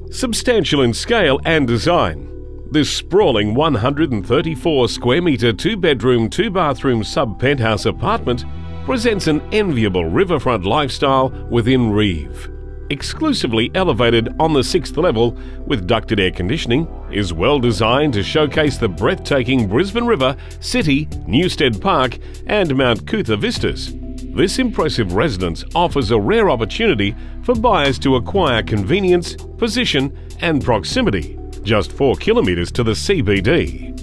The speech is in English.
Substantial in scale and design, this sprawling 134 square metre 2-bedroom, 2-bathroom sub-penthouse apartment presents an enviable riverfront lifestyle within Reeve. Exclusively elevated on the 6th level with ducted air conditioning, is well designed to showcase the breathtaking Brisbane River, City, Newstead Park and Mount Cootha vistas. This impressive residence offers a rare opportunity for buyers to acquire convenience, position and proximity, just 4 kilometres to the CBD.